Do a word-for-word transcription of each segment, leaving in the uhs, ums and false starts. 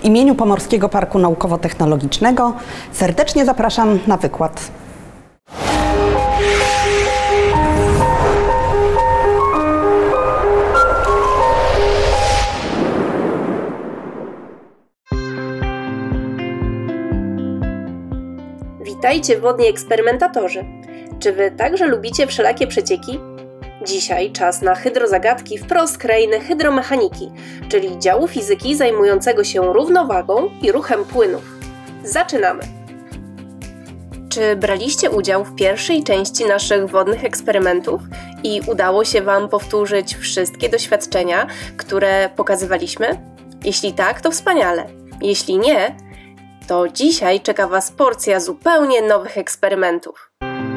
W imieniu Pomorskiego Parku Naukowo-Technologicznego serdecznie zapraszam na wykład. Witajcie wodni eksperymentatorzy! Czy Wy także lubicie wszelakie przecieki? Dzisiaj czas na hydrozagadki wprost z krainy hydromechaniki, czyli działu fizyki zajmującego się równowagą i ruchem płynów. Zaczynamy! Czy braliście udział w pierwszej części naszych wodnych eksperymentów i udało się Wam powtórzyć wszystkie doświadczenia, które pokazywaliśmy? Jeśli tak, to wspaniale. Jeśli nie, to dzisiaj czeka Was porcja zupełnie nowych eksperymentów.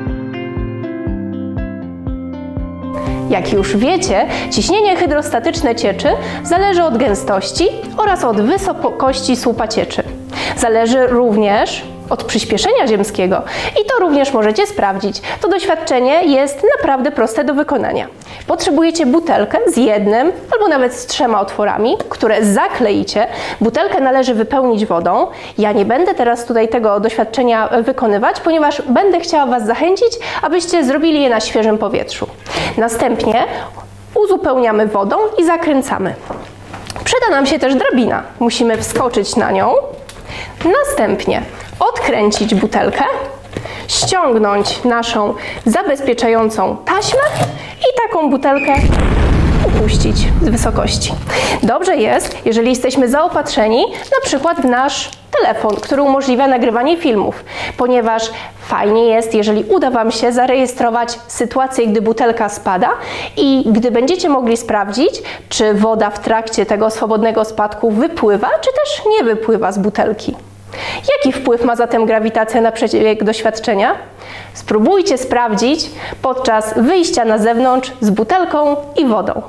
Jak już wiecie, ciśnienie hydrostatyczne cieczy zależy od gęstości oraz od wysokości słupa cieczy. Zależy również od przyspieszenia ziemskiego i to również możecie sprawdzić. To doświadczenie jest naprawdę proste do wykonania. Potrzebujecie butelkę z jednym albo nawet z trzema otworami, które zakleicie. Butelkę należy wypełnić wodą. Ja nie będę teraz tutaj tego doświadczenia wykonywać, ponieważ będę chciała Was zachęcić, abyście zrobili je na świeżym powietrzu. Następnie uzupełniamy wodą i zakręcamy. Przyda nam się też drabina. Musimy wskoczyć na nią. Następnie odkręcić butelkę, ściągnąć naszą zabezpieczającą taśmę i taką butelkę upuścić z wysokości. Dobrze jest, jeżeli jesteśmy zaopatrzeni na przykład w nasz telefon, który umożliwia nagrywanie filmów, ponieważ fajnie jest, jeżeli uda Wam się zarejestrować sytuację, gdy butelka spada i gdy będziecie mogli sprawdzić, czy woda w trakcie tego swobodnego spadku wypływa, czy też nie wypływa z butelki. Jaki wpływ ma zatem grawitacja na przebieg doświadczenia? Spróbujcie sprawdzić podczas wyjścia na zewnątrz z butelką i wodą.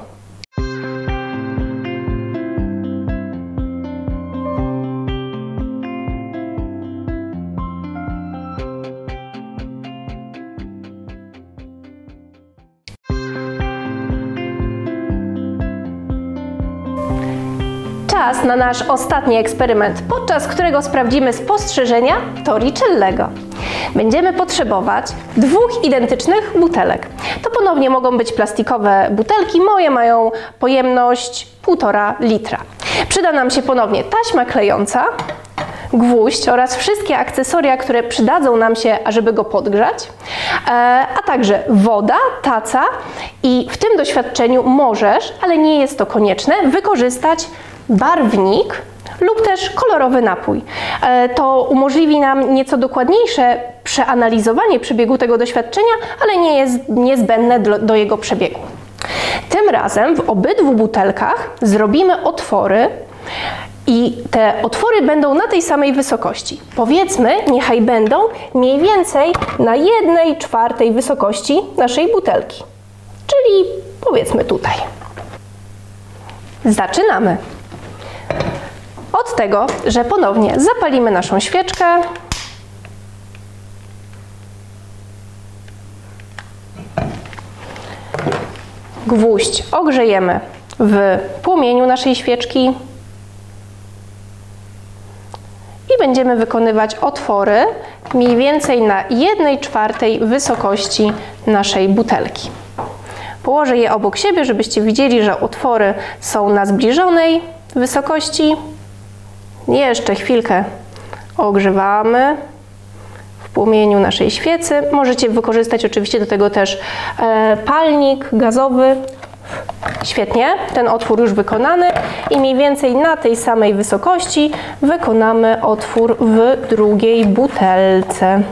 Czas na nasz ostatni eksperyment, podczas którego sprawdzimy spostrzeżenia Torricelliego. Będziemy potrzebować dwóch identycznych butelek. To ponownie mogą być plastikowe butelki, moje mają pojemność półtora litra. Przyda nam się ponownie taśma klejąca, gwóźdź oraz wszystkie akcesoria, które przydadzą nam się, ażeby go podgrzać, a także woda, taca i w tym doświadczeniu możesz, ale nie jest to konieczne, wykorzystać barwnik lub też kolorowy napój. To umożliwi nam nieco dokładniejsze przeanalizowanie przebiegu tego doświadczenia, ale nie jest niezbędne do, do jego przebiegu. Tym razem w obydwu butelkach zrobimy otwory i te otwory będą na tej samej wysokości. Powiedzmy, niechaj będą mniej więcej na jednej czwartej wysokości naszej butelki. Czyli powiedzmy tutaj. Zaczynamy. Od tego, że ponownie zapalimy naszą świeczkę. Gwóźdź ogrzejemy w płomieniu naszej świeczki i będziemy wykonywać otwory mniej więcej na jednej czwartej wysokości naszej butelki. Położę je obok siebie, żebyście widzieli, że otwory są na zbliżonej wysokości. Jeszcze chwilkę ogrzewamy w płomieniu naszej świecy. Możecie wykorzystać oczywiście do tego też e, palnik gazowy. Świetnie, ten otwór już wykonany i mniej więcej na tej samej wysokości wykonamy otwór w drugiej butelce.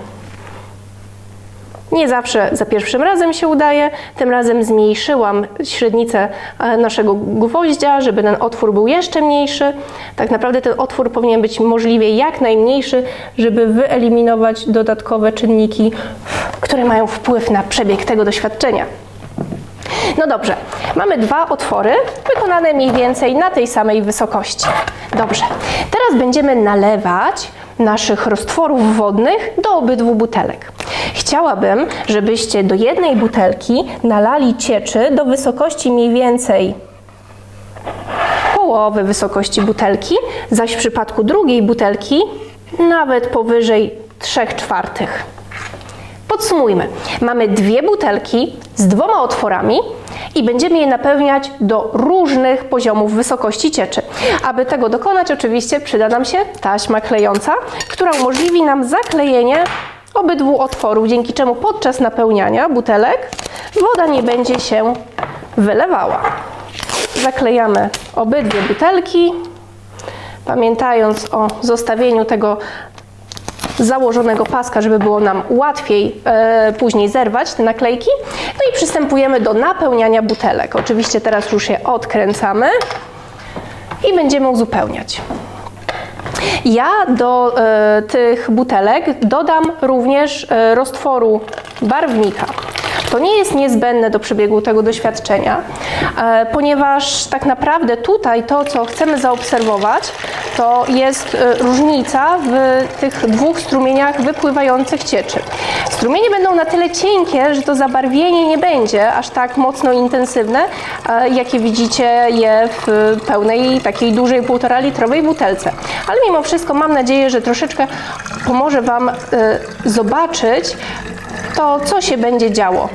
Nie zawsze za pierwszym razem się udaje, tym razem zmniejszyłam średnicę naszego gwoździa, żeby ten otwór był jeszcze mniejszy. Tak naprawdę ten otwór powinien być możliwie jak najmniejszy, żeby wyeliminować dodatkowe czynniki, które mają wpływ na przebieg tego doświadczenia. No dobrze, mamy dwa otwory wykonane mniej więcej na tej samej wysokości. Dobrze, teraz będziemy nalewać naszych roztworów wodnych do obydwu butelek. Chciałabym, żebyście do jednej butelki nalali cieczy do wysokości mniej więcej połowy wysokości butelki, zaś w przypadku drugiej butelki nawet powyżej trzech czwartych. Podsumujmy. Mamy dwie butelki z dwoma otworami i będziemy je napełniać do różnych poziomów wysokości cieczy. Aby tego dokonać, oczywiście przyda nam się taśma klejąca, która umożliwi nam zaklejenie obydwu otworów, dzięki czemu podczas napełniania butelek woda nie będzie się wylewała. Zaklejamy obydwie butelki, pamiętając o zostawieniu tego założonego paska, żeby było nam łatwiej e, później zerwać te naklejki. No i przystępujemy do napełniania butelek. Oczywiście teraz już je odkręcamy i będziemy uzupełniać. Ja do e, tych butelek dodam również e, roztworu barwnika. To nie jest niezbędne do przebiegu tego doświadczenia, e, ponieważ tak naprawdę tutaj to, co chcemy zaobserwować, to jest e, różnica w tych dwóch strumieniach wypływających cieczy. Strumienie będą na tyle cienkie, że to zabarwienie nie będzie aż tak mocno intensywne, e, jakie widzicie je w pełnej, takiej dużej półtora litrowej butelce. Ale mimo wszystko mam nadzieję, że troszeczkę pomoże Wam e, zobaczyć to, co się będzie działo.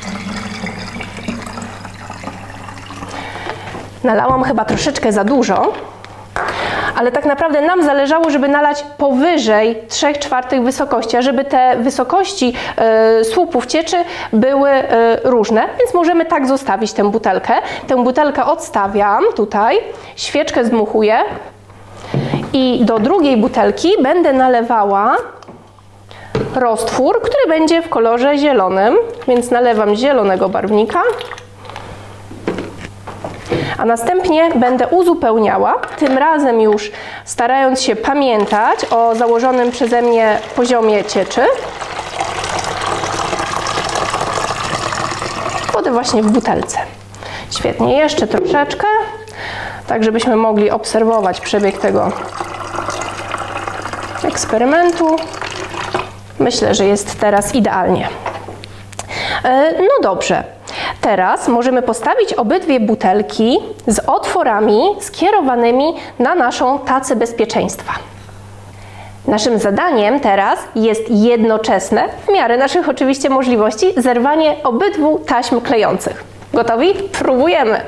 Nalałam chyba troszeczkę za dużo, ale tak naprawdę nam zależało, żeby nalać powyżej trzech czwartych wysokości, a żeby te wysokości y, słupów cieczy były y, różne, więc możemy tak zostawić tę butelkę. Tę butelkę odstawiam tutaj, świeczkę zdmuchuję i do drugiej butelki będę nalewała roztwór, który będzie w kolorze zielonym, więc nalewam zielonego barwnika, a następnie będę uzupełniała, tym razem już starając się pamiętać o założonym przeze mnie poziomie cieczy. Wodę właśnie w butelce. Świetnie, jeszcze troszeczkę, tak żebyśmy mogli obserwować przebieg tego eksperymentu. Myślę, że jest teraz idealnie. No dobrze, teraz możemy postawić obydwie butelki z otworami skierowanymi na naszą tacę bezpieczeństwa. Naszym zadaniem teraz jest jednoczesne, w miarę naszych oczywiście możliwości, zerwanie obydwu taśm klejących. Gotowi? Próbujemy!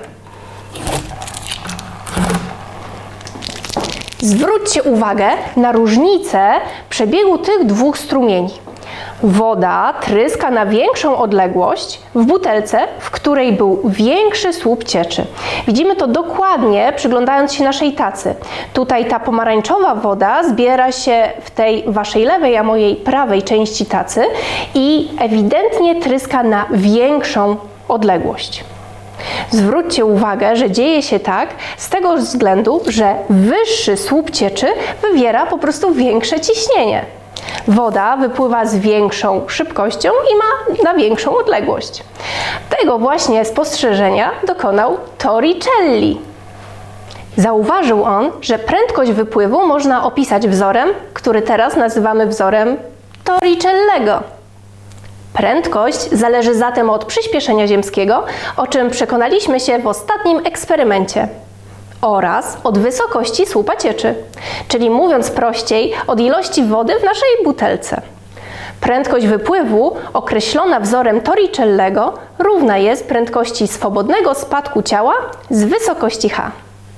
Zwróćcie uwagę na różnicę przebiegu tych dwóch strumieni. Woda tryska na większą odległość w butelce, w której był większy słup cieczy. Widzimy to dokładnie, przyglądając się naszej tacy. Tutaj ta pomarańczowa woda zbiera się w tej waszej lewej, a mojej prawej części tacy i ewidentnie tryska na większą odległość. Zwróćcie uwagę, że dzieje się tak z tego względu, że wyższy słup cieczy wywiera po prostu większe ciśnienie. Woda wypływa z większą szybkością i ma na większą odległość. Tego właśnie spostrzeżenia dokonał Torricelli. Zauważył on, że prędkość wypływu można opisać wzorem, który teraz nazywamy wzorem Torricellego. Prędkość zależy zatem od przyspieszenia ziemskiego, o czym przekonaliśmy się w ostatnim eksperymencie, oraz od wysokości słupa cieczy, czyli mówiąc prościej, od ilości wody w naszej butelce. Prędkość wypływu, określona wzorem Torricellego, równa jest prędkości swobodnego spadku ciała z wysokości h.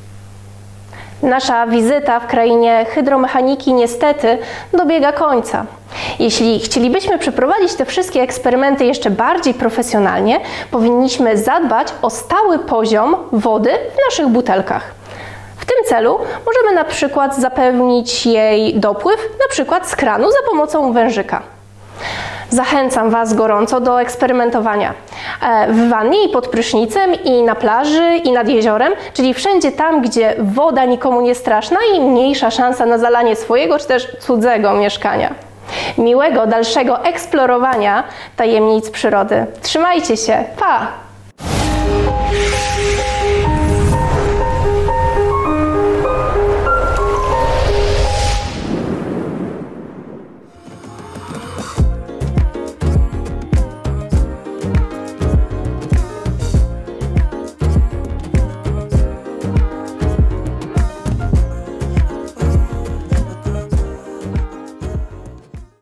Nasza wizyta w krainie hydromechaniki niestety dobiega końca. Jeśli chcielibyśmy przeprowadzić te wszystkie eksperymenty jeszcze bardziej profesjonalnie, powinniśmy zadbać o stały poziom wody w naszych butelkach. W tym celu możemy na przykład zapewnić jej dopływ na przykład z kranu za pomocą wężyka. Zachęcam Was gorąco do eksperymentowania w wannie i pod prysznicem, i na plaży, i nad jeziorem, czyli wszędzie tam, gdzie woda nikomu nie straszna i mniejsza szansa na zalanie swojego czy też cudzego mieszkania. Miłego dalszego eksplorowania tajemnic przyrody. Trzymajcie się, pa!